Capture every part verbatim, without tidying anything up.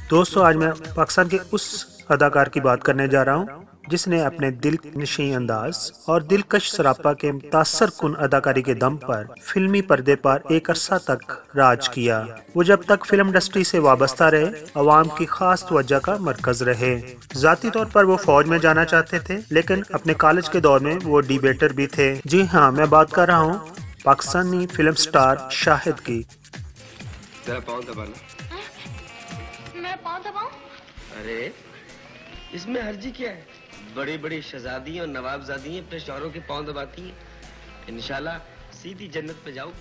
दोस्तों, आज मैं पाकिस्तान के उस अदाकार की बात करने जा रहा हूँ जिसने अपने दिल नशीं अंदाज और दिलकश सरापा के मुतासर कुन अदाकारी के दम पर फिल्मी पर्दे पर एक अरसा तक राज किया। वो जब तक फिल्म इंडस्ट्री से वाबस्ता रहे, अवाम की खास तवज्जो का मरकज रहे। जाती तौर पर वो फौज में जाना चाहते थे, लेकिन अपने कॉलेज के दौर में वो डिबेटर भी थे। जी हाँ, मैं बात कर रहा हूँ पाकिस्तानी फिल्म स्टार शाहिद की। तेरा पाँव दबाना। मैं पाँव दबाऊं? अरे इसमें हर्जी क्या है? बड़ी बड़ी शहजादी और नवाबजादी अपने शौहरों के पाँव दबाती हैं। इंशाल्लाह सीधी जन्नत में जाओगी।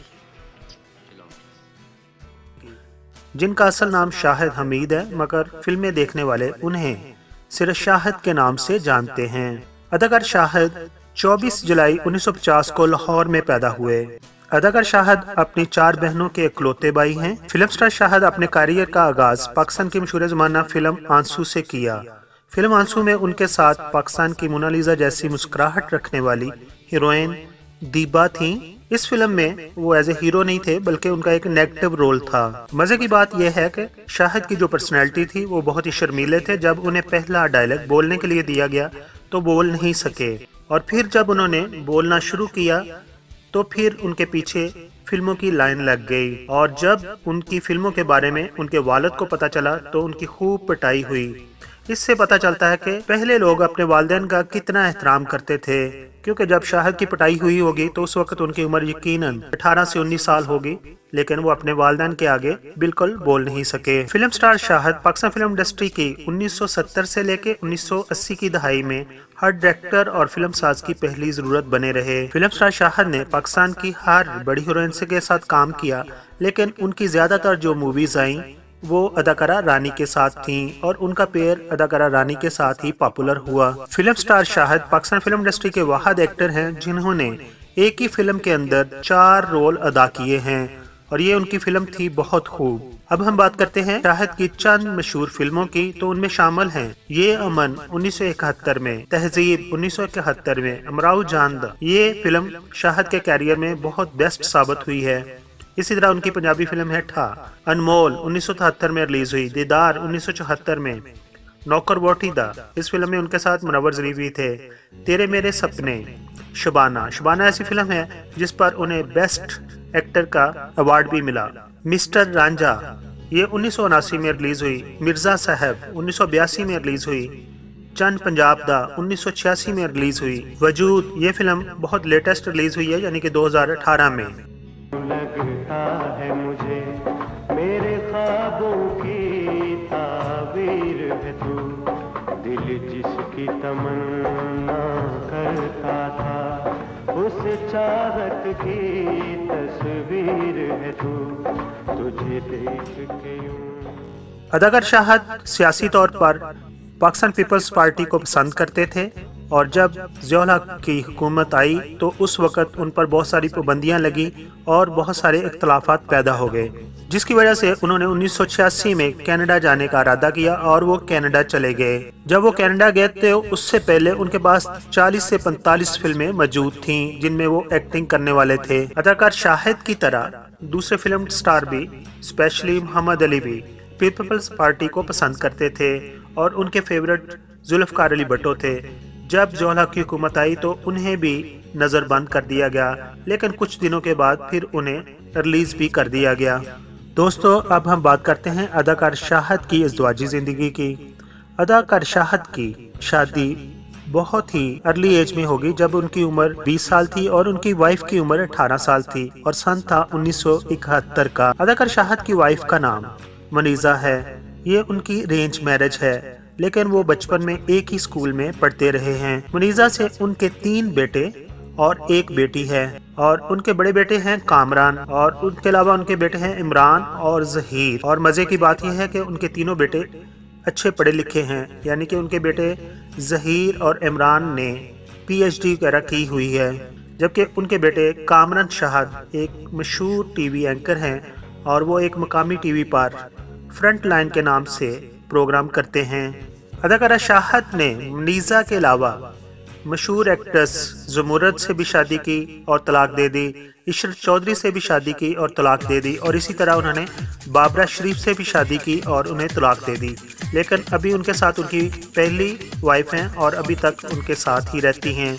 जिनका असल नाम शाहिद हमीद है, मगर फिल्में देखने वाले उन्हें सिर्फ शाहिद के नाम से जानते हैं। अदाकार शाहिद चौबीस जुलाई उन्नीस सौ पचास को लाहौर में पैदा हुए। अदाकार शाहिद अपनी चार बहनों के इकलौते भाई हैं। फिल्म स्टार शाहिद अपने करियर का आगाज पाकिस्तान की मशहूर जमाना फिल्म आंसू से किया। फिल्म आंसू में उनके साथ पाकिस्तान की मुनाजा जैसी मुस्कुराहट रखने वाली हीरोइन दीबा थी। इस फिल्म में वो एज ए हीरो नहीं थे, बल्कि उनका एक नेगेटिव रोल था। मजे की बात यह है कि शाहिद की जो पर्सनैलिटी थी वो बहुत ही शर्मीले थे। जब उन्हें पहला डायलॉग बोलने के लिए दिया गया तो बोल नहीं सके, और फिर जब उन्होंने बोलना शुरू किया तो फिर उनके पीछे फिल्मों की लाइन लग गई। और जब उनकी फिल्मों के बारे में उनके वालिद को पता चला तो उनकी खूब पिटाई हुई। इससे पता चलता है कि पहले लोग अपने वालिदैन का कितना एहतराम करते थे, क्योंकि जब शाहिद की पिटाई हुई होगी तो उस वक्त उनकी उम्र यकीनन अठारह से उन्नीस साल होगी, लेकिन वो अपने वालिदैन के आगे बिल्कुल बोल नहीं सके। Film star Shahid Pakistan film industry की उन्नीस सौ सत्तर से लेकर उन्नीस सौ अस्सी की दहाई में हर डायरेक्टर और फिल्म साज की पहली जरूरत बने रहे। फिल्म स्टार शाहिद ने पाकिस्तान की हर बड़ी हीरोइन के साथ काम किया, लेकिन उनकी ज्यादातर जो मूवीज आई वो अदाकारा रानी के साथ थीं, और उनका पेयर अदाकारा रानी के साथ ही पॉपुलर हुआ। Film star Shahid Pakistan film industry के वाहिद एक्टर हैं जिन्होंने एक ही फिल्म के अंदर चार रोल अदा किए हैं, और ये उनकी फिल्म थी बहुत खूब। अब हम बात करते हैं शाहिद की चंद मशहूर फिल्मों की, तो उनमें शामिल हैं ये अमन उन्नीस सौ इकहत्तर में, तहजीब उन्नीस सौ इकहत्तर में, उमराओ जान अदा। ये फिल्म शाहिद के कैरियर में बहुत बेस्ट साबित हुई है। इसी तरह उनकी पंजाबी फिल्म है ठा, अनमोल उन्नीस सौ तिहत्तर में रिलीज हुई, दीदार उन्नीस सौ चौहत्तर में, नौकर वोटीदा, इस फिल्म में उनके साथ मुनव्वर जरीफ भी थे, तेरे मेरे सपने, शबाना। शबाना ऐसी फिल्म है जिस पर उन्हें बेस्ट एक्टर का अवार्ड भी मिला। मिस्टर रांझा ये उन्नीस सौ उनासी में रिलीज हुई, मिर्जा साहब उन्नीस सौ बयासी में रिलीज हुई, चंद पंजाब दा उन्नीस सौ छियासी में रिलीज हुई, वजूद ये फिल्म बहुत लेटेस्ट रिलीज हुई है, यानी कि दो हज़ार अठारह में। लगता है मुझे मेरे ख्वाबों की ताबीर है तू, दिल जिसकी तमन्ना करता था उस चाहत की तस्वीर है तू, तुझे देख के यूं। अदाकार शाहिद सियासी तौर पर पाकिस्तान पीपल्स पार्टी को पसंद करते थे, और जब ज़ियाउल हक की हुकूमत आई तो उस वक़्त उन पर बहुत सारी पाबंदियाँ लगी और बहुत सारे इख्तलाफात पैदा हो गए, जिसकी वजह से उन्होंने उन्नीस सौ छियासी में कनाडा जाने का इरादा किया और वो कनाडा चले गए। जब वो कनाडा गए थे उससे पहले उनके पास चालीस से पैंतालीस फिल्में मौजूद थीं जिनमें वो एक्टिंग करने वाले थे। अदाकार शाहिद की तरह दूसरे फिल्म स्टार भी, स्पेशली मोहम्मद अली भी पीपल्स पार्टी को पसंद करते थे, और उनके फेवरेट जुल्फ़िकार अली भुट्टो थे। जब ज़ियाउल हक की हुकूमत आई तो उन्हें भी नज़रबंद कर दिया गया, लेकिन कुछ दिनों के बाद फिर उन्हें रिलीज भी कर दिया गया। दोस्तों, अब हम बात करते हैं अदाकार शाहिद की इज़्दिवाजी ज़िंदगी की। अदाकार शाहिद की शादी बहुत ही अर्ली एज में होगी, जब उनकी उम्र बीस साल थी और उनकी वाइफ की उम्र अठारह साल थी, और सन था उन्नीस सौ इकहत्तर का। अदाकार शाहिद की वाइफ का नाम मुनेज़ा है। ये उनकी अरेंज मैरिज है, लेकिन वो बचपन में एक ही स्कूल में पढ़ते रहे हैं। मुनीजा से उनके तीन बेटे और एक बेटी है, और उनके बड़े बेटे हैं कामरान, और उनके अलावा उनके बेटे हैं इमरान और जहीर। और मज़े की बात यह है कि उनके तीनों बेटे अच्छे पढ़े लिखे हैं, यानी कि उनके बेटे जहीर और इमरान ने पीएचडी वगैरह की हुई है, जबकि उनके बेटे कामरान शाहिद एक मशहूर टीवी एंकर हैं, और वो एक मकामी टीवी पर फ्रंटलाइन के नाम से प्रोग्राम करते हैं। अदाकारा शाहिद ने मुनीजा के अलावा मशहूर एक्ट्रेस ज़ुमुर्रद से भी शादी की और तलाक दे दी, इशरत चौधरी से भी शादी की और तलाक दे दी, और इसी तरह उन्होंने बाबरा शरीफ से भी शादी की और उन्हें तलाक दे दी। लेकिन अभी उनके साथ उनकी पहली वाइफ हैं और अभी तक उनके साथ ही रहती हैं।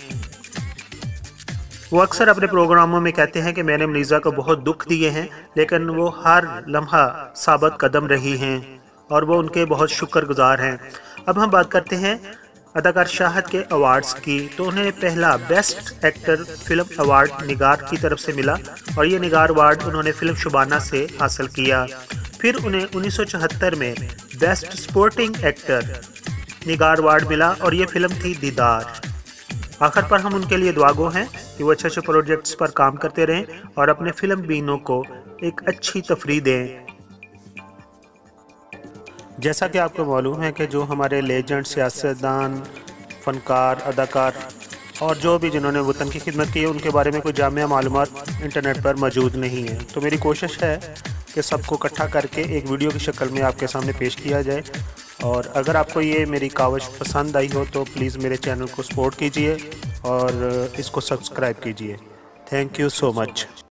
वो अक्सर अपने प्रोग्रामों में कहते हैं कि मैंने मुनीज़ा को बहुत दुख दिए हैं, लेकिन वो हर लम्हा साबित कदम रही हैं और वो उनके बहुत शुक्रगुजार हैं। अब हम बात करते हैं अदाकार शाहिद के अवार्ड्स की। तो उन्हें पहला best actor film award Nigar की तरफ से मिला और ये निगार अवार्ड उन्होंने फिल्म शुबाना से हासिल किया। फिर उन्हें उन्नीस सौ चौहत्तर में best sporting actor Nigar award मिला और ये फिल्म थी दीदार। आखिर पर हम उनके लिए दुआगो हैं कि वो अच्छे अच्छे प्रोजेक्ट्स पर काम करते रहें और अपने फिल्म बीनों को एक अच्छी तफरीह दें। जैसा कि आपको मालूम है कि जो हमारे लेजेंड सियासतदान, फ़नकार, अदाकार और जो भी जिन्होंने वतन की खिदमत की है उनके बारे में कोई जामिया मालूमात इंटरनेट पर मौजूद नहीं है। तो मेरी कोशिश है कि सबको इकट्ठा करके एक वीडियो की शक्ल में आपके सामने पेश किया जाए। और अगर आपको ये मेरी कावश पसंद आई हो तो प्लीज़ मेरे चैनल को सपोर्ट कीजिए और इसको सब्सक्राइब कीजिए। Thank you so much.